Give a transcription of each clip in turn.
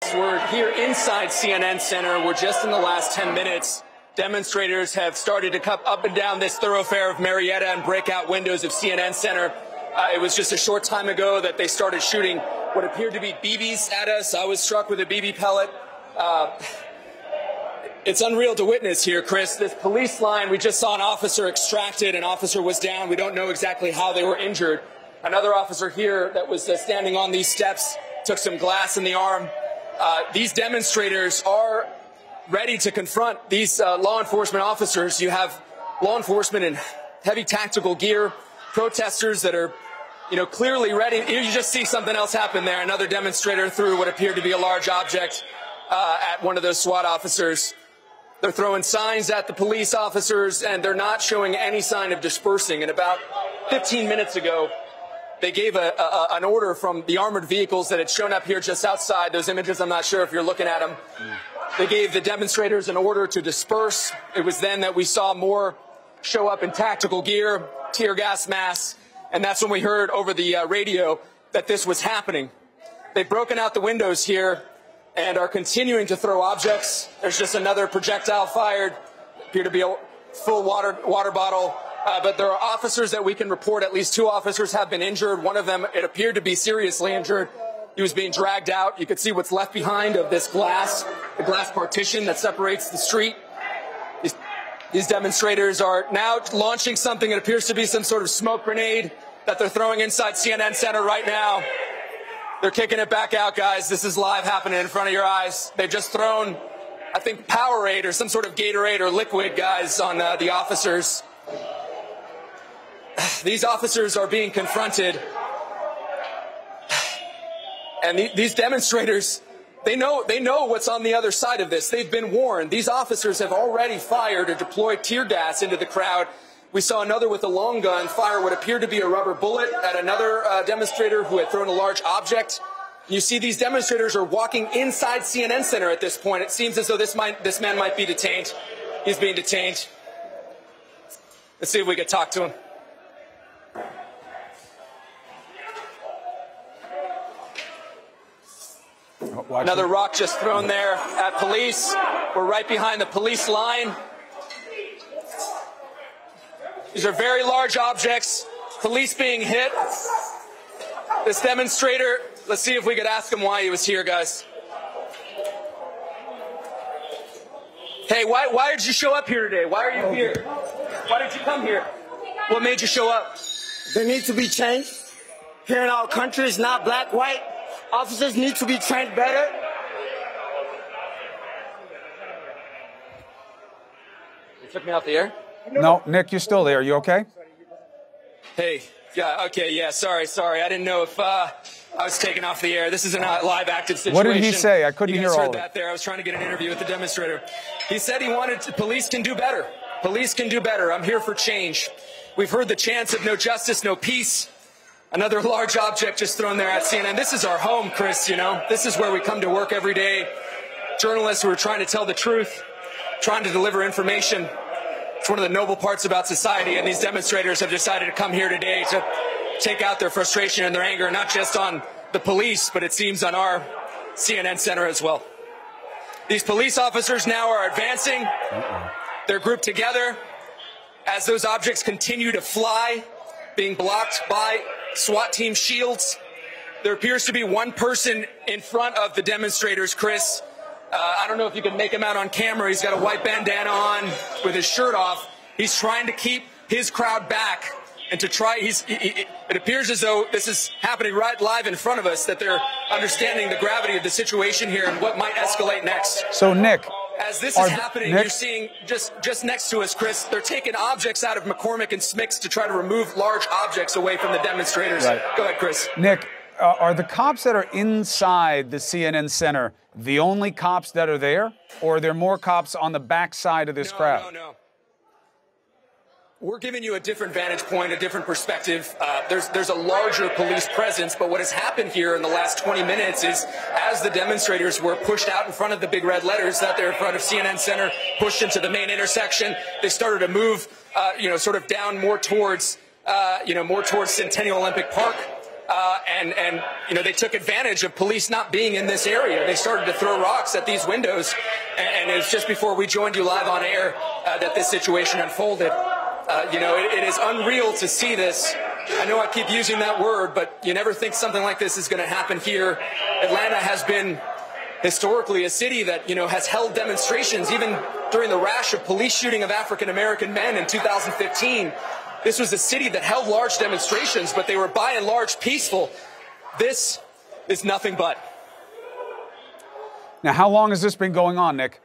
We're here inside CNN Center. We're just in the last 10 minutes. Demonstrators have started to come up and down this thoroughfare of Marietta and break out windows of CNN Center. It was just a short time ago that they started shooting what appeared to be BBs at us. I was struck with a BB pellet. It's unreal to witness here, Chris. This police line, we just saw an officer extracted. An officer was down. We don't know exactly how they were injured. Another officer here that was standing on these steps took some glass in the arm. These demonstrators are ready to confront these law enforcement officers. You have law enforcement in heavy tactical gear, protesters that are, clearly ready. You just see something else happen there. Another demonstrator threw what appeared to be a large object at one of those SWAT officers. They're throwing signs at the police officers, and they're not showing any sign of dispersing. And about 15 minutes ago, they gave an order from the armored vehicles that had shown up here just outside. Those images, I'm not sure if you're looking at them. They gave the demonstrators an order to disperse. It was then that we saw more show up in tactical gear, tear gas masks, and that's when we heard over the radio that this was happening. They've broken out the windows here and are continuing to throw objects. There's just another projectile fired, appear to be a full water bottle. But there are officers that we can report. At least 2 officers have been injured. One of them, it appeared to be seriously injured. He was being dragged out. You could see what's left behind of this glass, the glass partition that separates the street. These demonstrators are now launching something that appears to be some sort of smoke grenade that they're throwing inside CNN Center right now. They're kicking it back out, guys. This is live happening in front of your eyes. They've just thrown, I think, Powerade or some sort of Gatorade or liquid, guys, on the officers. These officers are being confronted. And these demonstrators, they know what's on the other side of this. They've been warned. These officers have already fired or deployed tear gas into the crowd. We saw another with a long gun fire what appeared to be a rubber bullet at another demonstrator who had thrown a large object. You see these demonstrators are walking inside CNN Center at this point. It seems as though this man might be detained. He's being detained. Let's see if we can talk to him. Another rock just thrown there at police. We're right behind the police line. These are very large objects. Police being hit. This demonstrator, let's see if we could ask him why he was here, guys. Hey, why did you show up here today? Why are you here? Why did you come here? What made you show up? There needs to be change. Here in our country, it's not black, white. Officers need to be trained better. You took me off the air? No, Nick, you're still there. You okay? Hey, yeah, okay, yeah, sorry. I didn't know if I was taken off the air. This is a live active situation. What did he say? I couldn't hear all of it. You guys heard that there. I was trying to get an interview with the demonstrator. He said he wanted police can do better. Police can do better. I'm here for change. We've heard the chants of no justice, no peace. Another large object just thrown there at CNN. This is our home, Chris, This is where we come to work every day. Journalists who are trying to tell the truth, trying to deliver information. It's one of the noble parts about society, and these demonstrators have decided to come here today to take out their frustration and their anger, not just on the police, but it seems on our CNN Center as well. These police officers now are advancing. They're grouped together as those objects continue to fly, being blocked by SWAT team shields. There appears to be one person in front of the demonstrators, Chris. I don't know if you can make him out on camera. He's got a white bandana on with his shirt off. He's trying to keep his crowd back and to try. It appears as though this is happening right live in front of us, that they're understanding the gravity of the situation here and what might escalate next. So, Nick, as this is happening, you're seeing just next to us, Chris, they're taking objects out of McCormick and Smicks to try to remove large objects away from the demonstrators. Right. Go ahead, Chris. Nick, are the cops that are inside the CNN Center the only cops that are there, or are there more cops on the backside of this crowd? No. We're giving you a different vantage point, a different perspective. There's a larger police presence, but what has happened here in the last 20 minutes is, as the demonstrators were pushed out in front of the big red letters out there in front of CNN Center, pushed into the main intersection, they started to move, sort of down more towards Centennial Olympic Park. and they took advantage of police not being in this area. They started to throw rocks at these windows, and it was just before we joined you live on air that this situation unfolded. It is unreal to see this. I know I keep using that word, but you never think something like this is going to happen here. Atlanta has been historically a city that, has held demonstrations, even during the rash of police shooting of African-American men in 2015. This was a city that held large demonstrations, but they were by and large peaceful. This is nothing but. Now, how long has this been going on, Nick?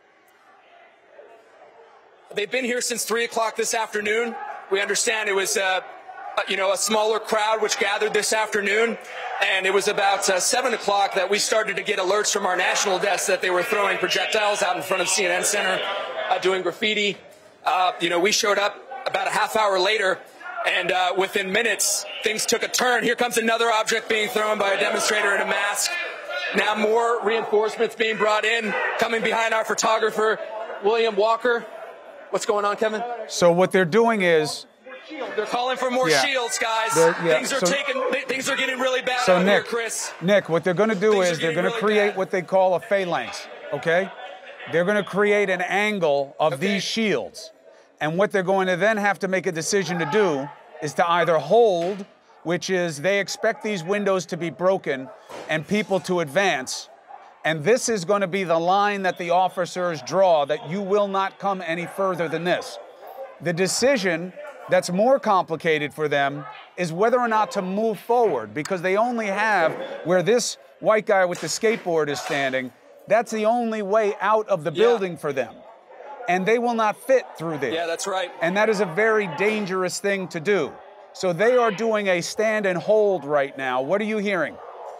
They've been here since 3 o'clock this afternoon. We understand it was a smaller crowd which gathered this afternoon, and it was about 7 o'clock that we started to get alerts from our national desk that they were throwing projectiles out in front of CNN Center, doing graffiti. We showed up about a half hour later, and within minutes, things took a turn. Here comes another object being thrown by a demonstrator in a mask. Now more reinforcements being brought in, coming behind our photographer, William Walker. What's going on, Kevin? So what they're doing is... They're calling for more shields, guys. Things are getting really bad out here, Chris. Nick, what they're going to do is they're going to create what they call a phalanx, okay? They're going to create an angle of these shields. And what they're going to then have to make a decision to do is to either hold, which is they expect these windows to be broken and people to advance. And this is going to be the line that the officers draw, that you will not come any further than this. The decision that's more complicated for them is whether or not to move forward, because they only have where this white guy with the skateboard is standing. That's the only way out of the building for them. And they will not fit through there. Yeah, that's right. And that is a very dangerous thing to do. So they are doing a stand and hold right now. What are you hearing?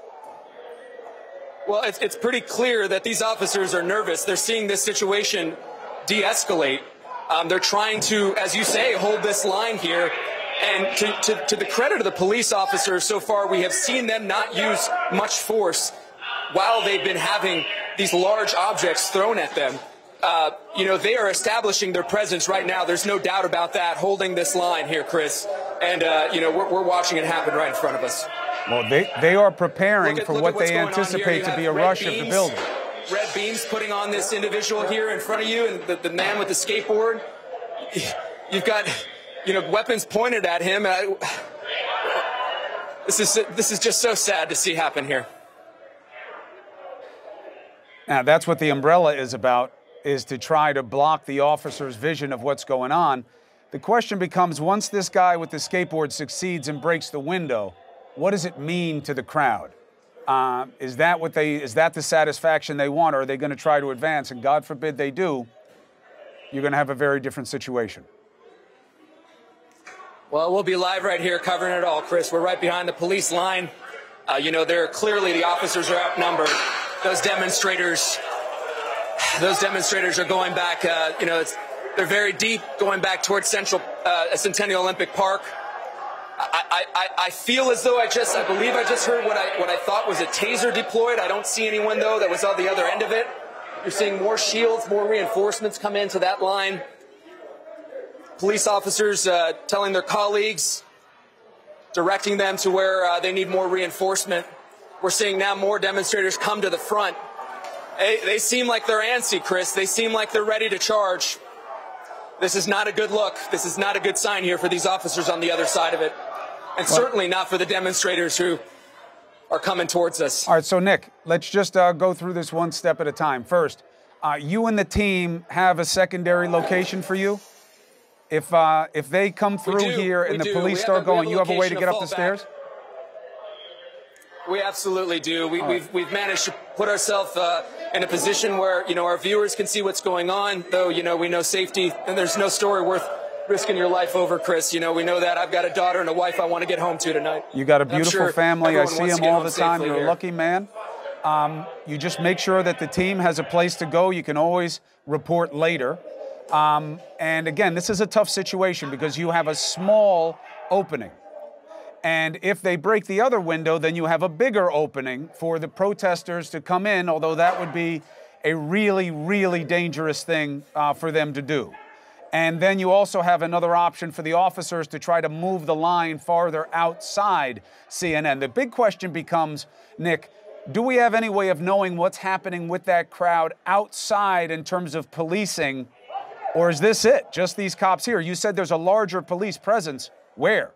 Well, it's pretty clear that these officers are nervous. They're seeing this situation de-escalate. They're trying to, as you say, hold this line here. And to the credit of the police officers so far, we have seen them not use much force while they've been having these large objects thrown at them. They are establishing their presence right now. There's no doubt about that, holding this line here, Chris. And, we're watching it happen right in front of us. Well, they are prepreparing for what they anticipate to be a rush of the building. Red beams putting on this individual here in front of you, and the man with the skateboard. You've got, weapons pointed at him. This is just so sad to see happen here. Now, that's what the umbrella is about, is to try to block the officer's vision of what's going on. The question becomes, once this guy with the skateboard succeeds and breaks the window, what does it mean to the crowd? Is that the satisfaction they want, or are they going to try to advance? And God forbid they do, you're going to have a very different situation. Well, we'll be live right here covering it all, Chris. We're right behind the police line. Clearly the officers are outnumbered. Those demonstrators are going back, they're very deep, going back towards Centennial Olympic Park. I feel as though I believe I just heard what I thought was a taser deployed. I don't see anyone, though, that was on the other end of it. You're seeing more shields, more reinforcements come into that line. Police officers telling their colleagues, directing them to where they need more reinforcement. We're seeing now more demonstrators come to the front. They seem like they're antsy, Chris. They seem like they're ready to charge. This is not a good look. This is not a good sign here for these officers on the other side of it. And certainly not for the demonstrators who are coming towards us. All right, so Nick, let's just go through this one step at a time. First, you and the team have a secondary location for you? If they come through here and the police start going, you have a way to get up the stairs? We absolutely do. We've managed to put ourselves in a position where, our viewers can see what's going on, though, we know safety, and there's no story worth risking your life over, Chris. We know that. I've got a daughter and a wife I want to get home to tonight. You got a beautiful family. I see them all the time. You're a lucky man. You just make sure that the team has a place to go. You can always report later. And again, this is a tough situation because you have a small opening. And if they break the other window, then you have a bigger opening for the protesters to come in, although that would be a really, really dangerous thing for them to do. And then you also have another option for the officers to try to move the line farther outside CNN. The big question becomes, Nick, do we have any way of knowing what's happening with that crowd outside in terms of policing, or is this it, just these cops here? You said there's a larger police presence. Where?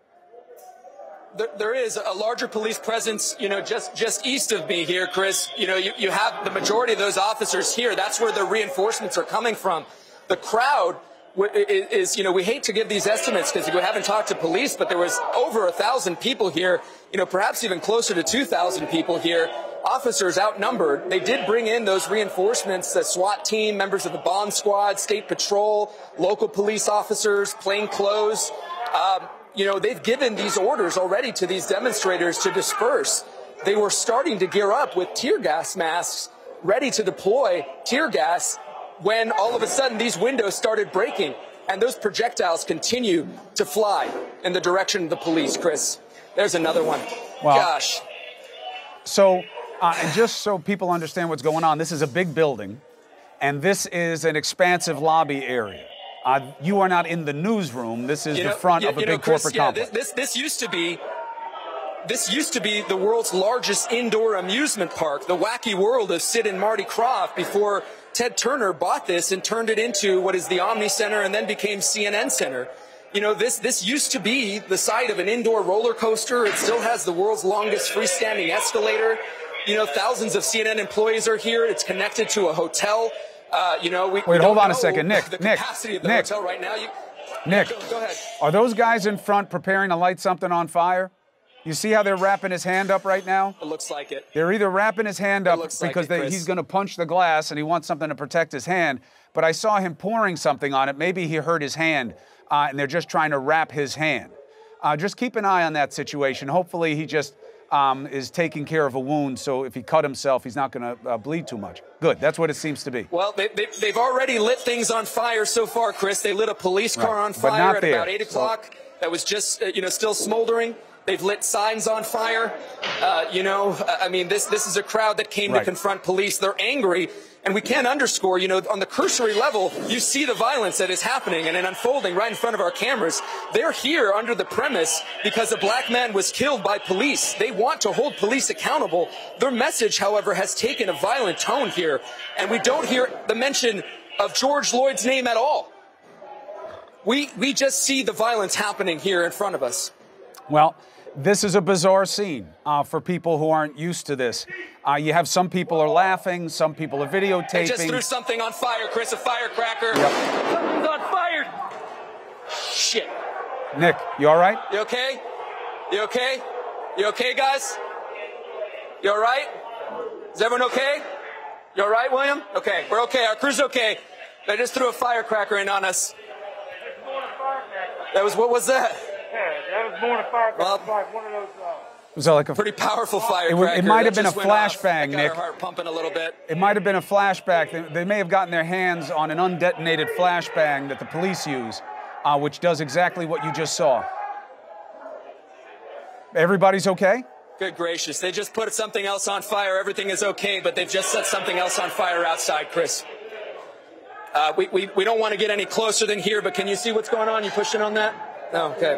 There is a larger police presence, just east of me here, Chris. You have the majority of those officers here. That's where the reinforcements are coming from. The crowd is, we hate to give these estimates because we haven't talked to police, but there was over 1,000 people here, perhaps even closer to 2,000 people here. Officers outnumbered. They did bring in those reinforcements, the SWAT team, members of the bomb squad, state patrol, local police officers, plain clothes. They've given these orders already to these demonstrators to disperse. They were starting to gear up with tear gas masks, ready to deploy tear gas, when all of a sudden these windows started breaking and those projectiles continue to fly in the direction of the police, Chris. There's another one. Wow. Gosh. So, and just so people understand what's going on, this is a big building, and this is an expansive lobby area. You are not in the newsroom. This is the front of a big Chris, corporate complex. This used to be the world's largest indoor amusement park, the wacky world of Sid and Marty Krofft, before Ted Turner bought this and turned it into what is the Omni Center and then became CNN Center. This used to be the site of an indoor roller coaster. It still has the world's longest freestanding escalator. Thousands of CNN employees are here. It's connected to a hotel. Wait, hold on a second, Nick. The capacity of the hotel right now. Nick, go ahead. Are those guys in front preparing to light something on fire? You see how they're wrapping his hand up right now? It looks like it. They're either wrapping his hand up because he's going to punch the glass and he wants something to protect his hand, but I saw him pouring something on it. Maybe he hurt his hand, and they're just trying to wrap his hand. Just keep an eye on that situation. Hopefully he just is taking care of a wound, so if he cut himself, he's not going to bleed too much. Good, that's what it seems to be. Well, they've already lit things on fire so far, Chris. They lit a police car on fire at about 8 o'clock. That was just, still smoldering. They've lit signs on fire. This is a crowd that came to confront police. They're angry. And we can't underscore, on the cursory level, you see the violence that is happening and unfolding right in front of our cameras. They're here under the premise because a black man was killed by police. They want to hold police accountable. Their message, however, has taken a violent tone here. And we don't hear the mention of George Floyd's name at all. We just see the violence happening here in front of us. Well, this is a bizarre scene for people who aren't used to this. You have some people are laughing, some people are videotaping. They just threw something on fire, Chris, a firecracker. Yep. Something's on fire. Shit. Nick, you all right? You okay? You okay? You okay, guys? You all right? Is everyone okay? You all right, William? Okay, we're okay. Our crew's okay. They just threw a firecracker in on us. What was that? Yeah, that was born a firecracker, like one of those. Was that like a pretty powerful firecracker? It might have been a flashbang, Nick. Got our heart pumping a little bit. It might have been a flashback. They may have gotten their hands on an undetonated flashbang that the police use, which does exactly what you just saw. Everybody's okay? Good gracious. They just put something else on fire. Everything is okay, but they've just set something else on fire outside, Chris. We don't want to get any closer than here, but can you see what's going on? You pushing on that? Oh, okay.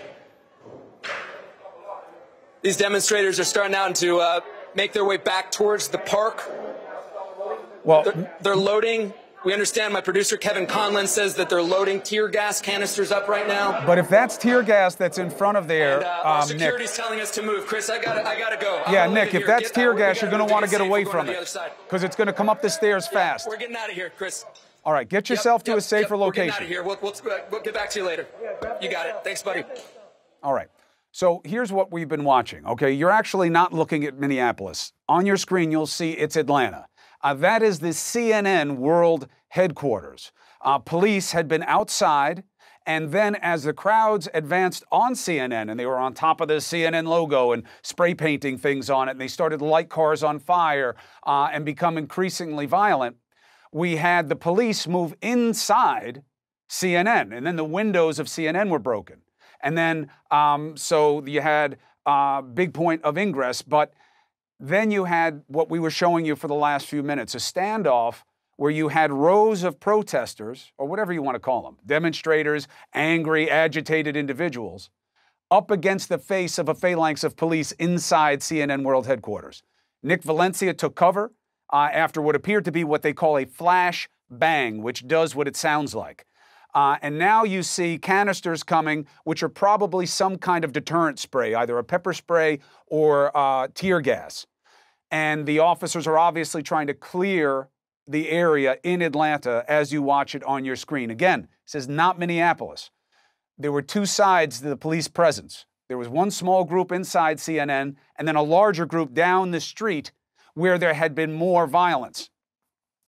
These demonstrators are starting out to make their way back towards the park. Well, they're loading. We understand my producer, Kevin Conlon, says that they're loading tear gas canisters up right now. But if that's tear gas that's in front of there, our security's Nick, telling us to move. Chris, I gotta go. Yeah, Nick, if that's tear gas, you're going to want to get away from it because it's going to come up the stairs fast. We're getting out of here, Chris. All right, get yourself to a safer location. We're getting out of here. We'll get back to you later. You got it. Thanks, buddy. All right. So here's what we've been watching, okay? You're actually not looking at Minneapolis. On your screen, you'll see it's Atlanta. That is the CNN World Headquarters. Police had been outside, and then as the crowds advanced on CNN, and they were on top of the CNN logo and spray painting things on it, and they started to light cars on fire and become increasingly violent, we had the police move inside CNN, and then the windows of CNN were broken. And then, so you had a big point of ingress, but then you had what we were showing you for the last few minutes, a standoff where you had rows of protesters, or whatever you want to call them, demonstrators, angry, agitated individuals, up against the face of a phalanx of police inside CNN World Headquarters. Nick Valencia took cover after what appeared to be what they call a flash bang, which does what it sounds like. And now you see canisters coming, which are probably some kind of deterrent spray, either a pepper spray or tear gas. And the officers are obviously trying to clear the area in Atlanta as you watch it on your screen. Again, this is not Minneapolis. There were two sides to the police presence. There was one small group inside CNN and then a larger group down the street where there had been more violence.